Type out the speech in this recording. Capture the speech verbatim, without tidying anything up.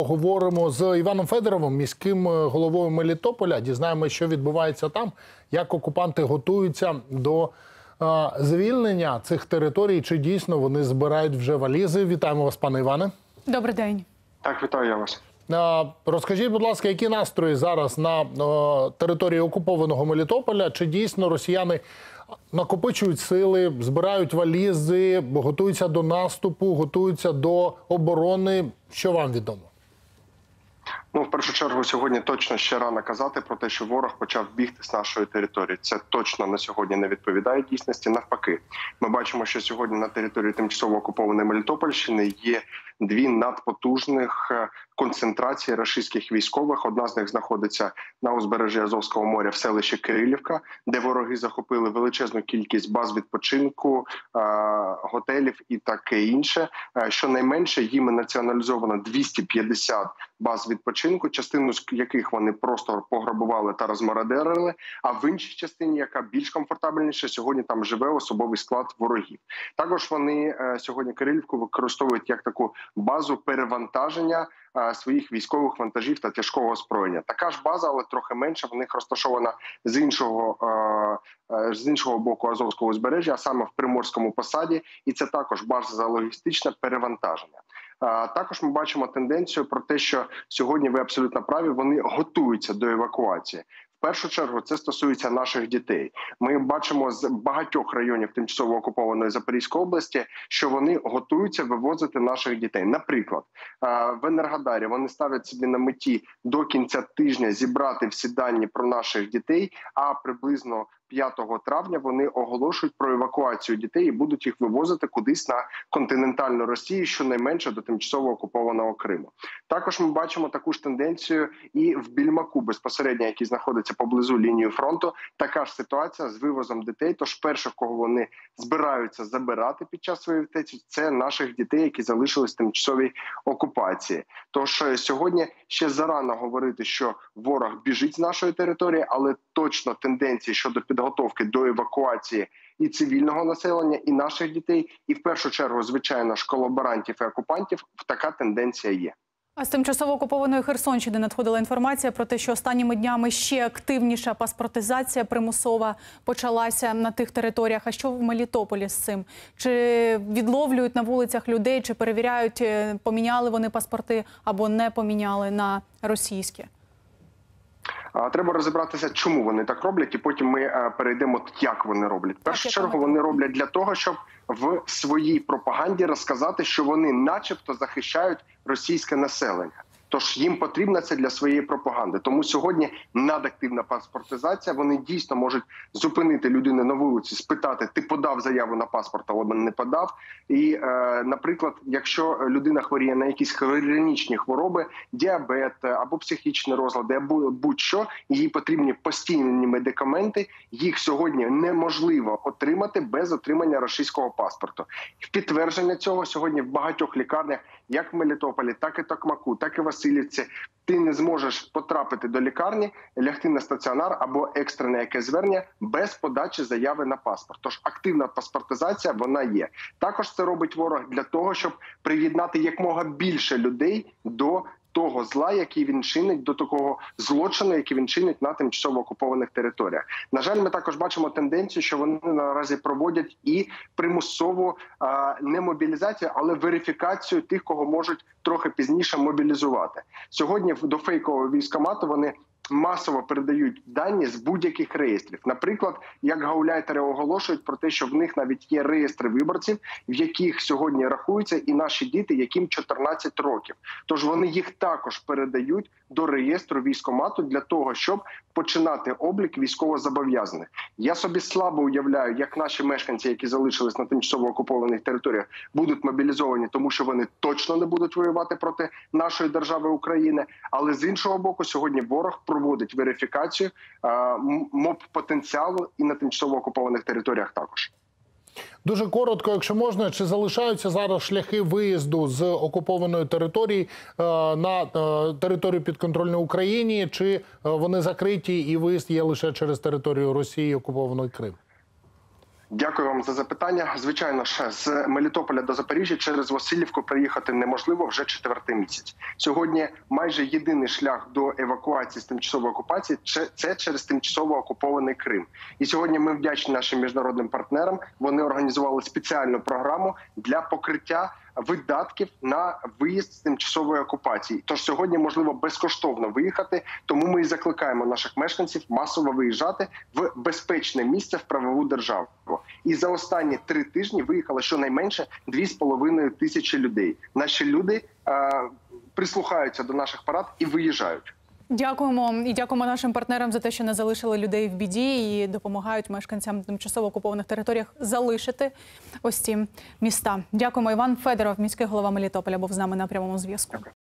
Поговоримо з Іваном Федоровим, міським головою Мелітополя. Дізнаємося, що відбувається там, як окупанти готуються до е, звільнення цих територій, чи дійсно вони збирають вже валізи. Вітаємо вас, пане Іване. Добрий день. Так, вітаю я вас. Е, розкажіть, будь ласка, які настрої зараз на е, території окупованого Мелітополя? Чи дійсно росіяни накопичують сили, збирають валізи, готуються до наступу, готуються до оборони? Що вам відомо? Ну, в першу чергу, сьогодні точно ще рано казати про те, що ворог почав бігти з нашої території. Це точно на сьогодні не відповідає дійсності. Навпаки, ми бачимо, що сьогодні на території тимчасово окупованої Мелітопольщини є дві надпотужних концентрації рашистських військових. Одна з них знаходиться на узбережжі Азовського моря в селищі Кирилівка, де вороги захопили величезну кількість баз відпочинку, готелів і таке інше. Щонайменше їм націоналізовано двісті п'ятдесят баз відпочинку, частину з яких вони просто пограбували та розмародерили, а в іншій частині, яка більш комфортабельніша, сьогодні там живе особовий склад ворогів. Також вони сьогодні Кирилівку використовують як таку базу перевантаження своїх військових вантажів та тяжкого озброєння. Така ж база, але трохи менша, в них розташована з іншого, з іншого боку Азовського узбережжя, а саме в Приморському посаді, і це також база за логістичне перевантаження. Також ми бачимо тенденцію про те, що сьогодні, ви абсолютно праві, вони готуються до евакуації. В першу чергу це стосується наших дітей. Ми бачимо з багатьох районів тимчасово окупованої Запорізької області, що вони готуються вивозити наших дітей. Наприклад, в Енергодарі вони ставлять собі на меті до кінця тижня зібрати всі дані про наших дітей, а приблизно п'ятого травня вони оголошують про евакуацію дітей і будуть їх вивозити кудись на континентальну Росію, щонайменше до тимчасово окупованого Криму. Також ми бачимо таку ж тенденцію і в Більмаку, безпосередньо, який знаходиться поблизу лінії фронту. Така ж ситуація з вивозом дітей. Тож перших, кого вони збираються забирати під час своєї втечі, це наших дітей, які залишились в тимчасовій окупації. Тож сьогодні ще зарано говорити, що ворог біжить з нашої території, але точно тенденції щодо підготовки до евакуації і цивільного населення, і наших дітей, і в першу чергу, звичайно ж, колаборантів і окупантів, така тенденція є. А з тимчасово окупованої Херсонщини надходила інформація про те, що останніми днями ще активніша паспортизація примусова почалася на тих територіях. А що в Мелітополі з цим? Чи відловлюють на вулицях людей, чи перевіряють, поміняли вони паспорти або не поміняли на російські? Треба розібратися, чому вони так роблять, і потім ми перейдемо, як вони роблять. В першу чергу вони роблять для того, щоб в своїй пропаганді розказати, що вони начебто захищають російське населення. Тож їм потрібно це для своєї пропаганди. Тому сьогодні надактивна паспортизація. Вони дійсно можуть зупинити людину на вулиці, спитати, ти подав заяву на паспорт, або не подав. І, е, наприклад, якщо людина хворіє на якісь хронічні хвороби, діабет або психічні розлади, або будь-що, їй потрібні постійні медикаменти, їх сьогодні неможливо отримати без отримання російського паспорту. В підтвердження цього сьогодні в багатьох лікарнях, як в Мелітополі, так і Токмаку, так і Васильівці, ти не зможеш потрапити до лікарні, лягти на стаціонар або екстрене якесь звернення без подачі заяви на паспорт. Тож активна паспортизація, вона є. Також це робить ворог для того, щоб приєднати якомога більше людей до того зла, який він чинить, до такого злочину, який він чинить на тимчасово окупованих територіях. На жаль, ми також бачимо тенденцію, що вони наразі проводять і примусову а, не мобілізацію, але верифікацію тих, кого можуть трохи пізніше мобілізувати. Сьогодні до фейкового військкомату вони масово передають дані з будь-яких реєстрів. Наприклад, як гауляйтери оголошують про те, що в них навіть є реєстри виборців, в яких сьогодні рахуються і наші діти, яким чотирнадцять років. Тож вони їх також передають до реєстру військкомату для того, щоб починати облік військовозобов'язаних. Я собі слабо уявляю, як наші мешканці, які залишились на тимчасово окупованих територіях, будуть мобілізовані, тому що вони точно не будуть воювати проти нашої держави України. Але з іншого боку, сьогодні ворог проводить верифікацію моб-потенціалу і на тимчасово окупованих територіях також. Дуже коротко, якщо можна, чи залишаються зараз шляхи виїзду з окупованої території на територію підконтрольної Україні, чи вони закриті і виїзд є лише через територію Росії і окупований Крим? Дякую вам за запитання. Звичайно ж, з Мелітополя до Запоріжжя через Васильівку приїхати неможливо вже четвертий місяць. Сьогодні майже єдиний шлях до евакуації з тимчасової окупації – це через тимчасово окупований Крим. І сьогодні ми вдячні нашим міжнародним партнерам. Вони організували спеціальну програму для покриття видатків на виїзд з тимчасової окупації. Тож сьогодні можливо безкоштовно виїхати, тому ми і закликаємо наших мешканців масово виїжджати в безпечне місце, в правову державу. І за останні три тижні виїхало щонайменше дві з половиною тисячі людей. Наші люди е, прислухаються до наших порад і виїжджають. Дякуємо і дякуємо нашим партнерам за те, що не залишили людей в біді і допомагають мешканцям тимчасово окупованих територіях залишити ось ці міста. Дякуємо. Іван Федоров, міський голова Мелітополя, був з нами на прямому зв'язку.